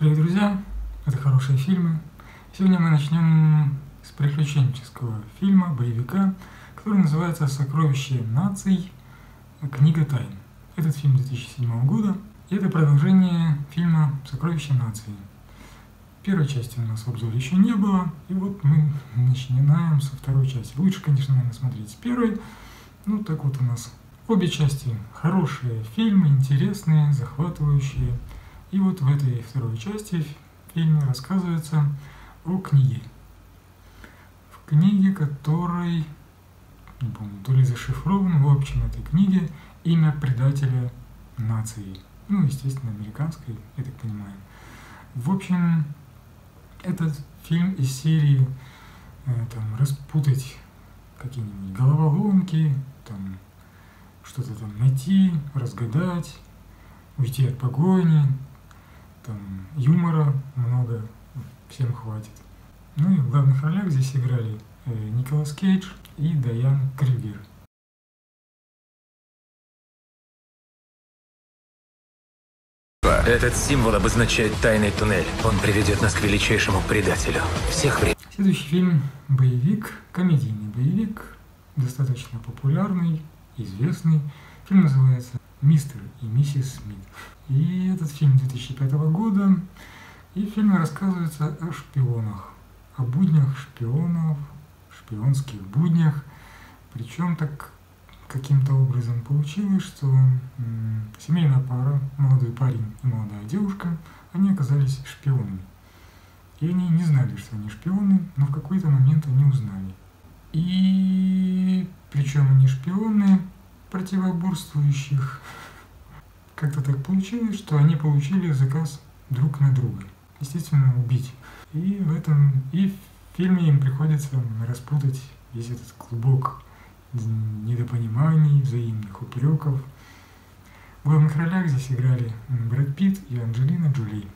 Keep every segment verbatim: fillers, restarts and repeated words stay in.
Привет, друзья! Это хорошие фильмы. Сегодня мы начнем с приключенческого фильма, боевика, который называется «Сокровище наций. Книга тайн». Этот фильм две тысячи седьмого года, и это продолжение фильма «Сокровище наций». Первой части у нас в обзоре еще не было, и вот мы начинаем со второй части. Лучше, конечно, наверное, смотреть с первой. Ну, так вот у нас обе части хорошие фильмы, интересные, захватывающие. И вот в этой второй части в фильме рассказывается о книге. В книге, которой, не помню, то ли зашифрован, в общем, этой книге имя предателя нации. Ну, естественно, американской, я так понимаю. В общем, этот фильм из серии э, там, распутать какие-нибудь головоломки, там, что-то там найти, разгадать, уйти от погони. Там юмора много, всем хватит. Ну и в главных ролях здесь играли э, Николас Кейдж и Дайан Крюгер. Этот символ обозначает тайный туннель. Он приведет нас к величайшему предателю всех времен. Следующий фильм – боевик, комедийный боевик, достаточно популярный, известный. Фильм называется «Мистер и миссис Смит». И этот фильм две тысячи пятого года, и в фильме рассказывается о шпионах, о буднях шпионов, шпионских буднях. Причем так каким-то образом получилось, что м, семейная пара, молодой парень и молодая девушка, они оказались шпионами. И они не знали, что они шпионы, но в какой-то момент они узнали. И причем они шпионы противоборствующих. Как-то так получилось, что они получили заказ друг на друга. Естественно, убить. И в этом и в фильме им приходится распутать весь этот клубок недопониманий, взаимных упреков. В главных ролях здесь играли Брэд Питт и Анджелина Джоли.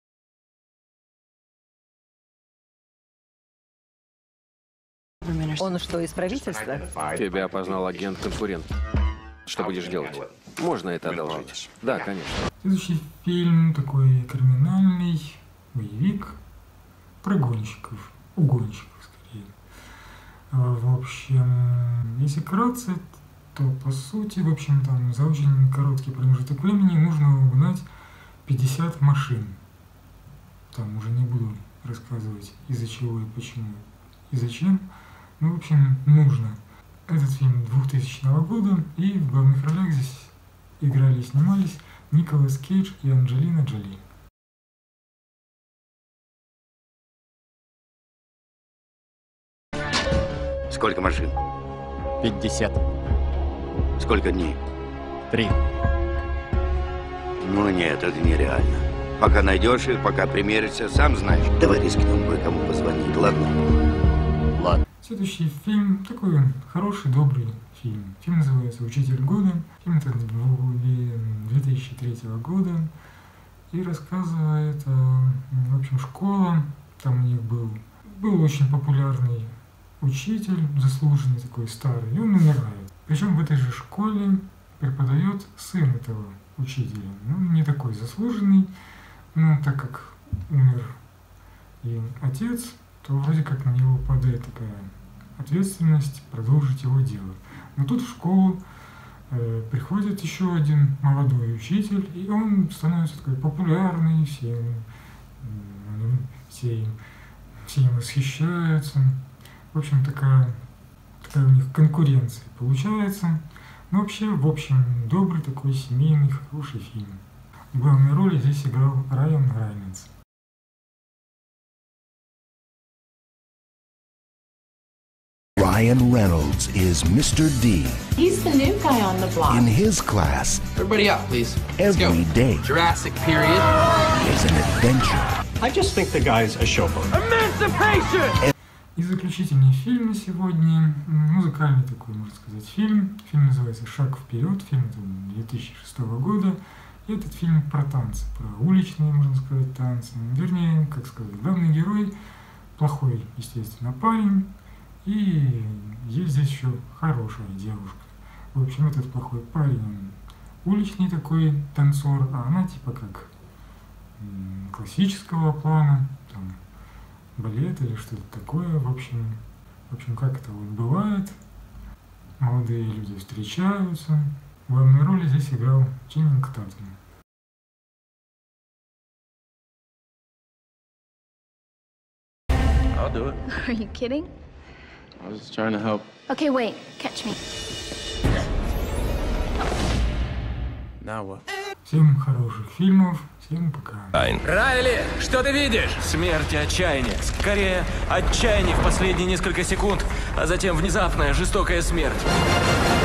Он что, из правительства? Тебя опознал агент-конкурент. Что будешь делать? Можно это одолжить? Да, конечно. Следующий фильм такой криминальный боевик про гонщиков, угонщиков скорее. В общем, если вкратце, то по сути, в общем, там за очень короткий промежуток времени нужно угнать пятьдесят машин. Там уже не буду рассказывать из-за чего и почему и зачем. Ну, в общем, нужно. Этот фильм двухтысячного года, и в главных ролях здесь играли и снимались Николас Кейдж и Анджелина Джоли. Сколько машин? пятьдесят. Сколько дней? Три. Ну нет, это нереально. Пока найдешь их, пока примеришься, сам знаешь. Давай рискнем кое-кому позвонить, ладно? Ладно. Следующий фильм, такой хороший, добрый фильм. Фильм называется «Учитель года». Фильм это две тысячи третьего года. И рассказывает, в общем, школа. Там у них был, был очень популярный учитель, заслуженный такой старый, и он умирает. Причем в этой же школе преподает сын этого учителя. Ну, не такой заслуженный, но так как умер и отец, то вроде как на него падает такая ответственность продолжить его дело. Но тут в школу э, приходит еще один молодой учитель, и он становится такой популярный, все, э, все, все им восхищаются. В общем, такая, такая у них конкуренция получается. Но вообще, в общем, добрый такой семейный, хороший фильм. В главной роли здесь играл Райан Рейнольдс. Ryan Reynolds is Mister D. He's the new guy on the block. In his class, everybody up, please. Let's every go. day Jurassic period is an adventure. I just think the guy's a showboat. Emancipation! И заключительный фильм на сегодня, музыкальный такой, можно сказать, фильм. Фильм называется «Шаг вперед», фильм это две тысячи шестого года. И этот фильм про танцы, про уличные, можно сказать, танцы. Вернее, как сказать, главный герой плохой, естественно, парень. И есть здесь еще хорошая девушка. В общем, этот плохой парень, он уличный такой танцор, а она типа как классического плана, там, балет или что-то такое, в общем, в общем, как это вот бывает, молодые люди встречаются. Главную роль здесь играл Ченнинг Татум. I'll do it. Are you kidding? I was just trying to help. Okay, wait. Catch me. Now what? Всем хороших фильмов, всем пока. Райли, что ты видишь? Смерть и отчаяние. Скорее, отчаяние в последние несколько секунд, а затем внезапная жестокая смерть.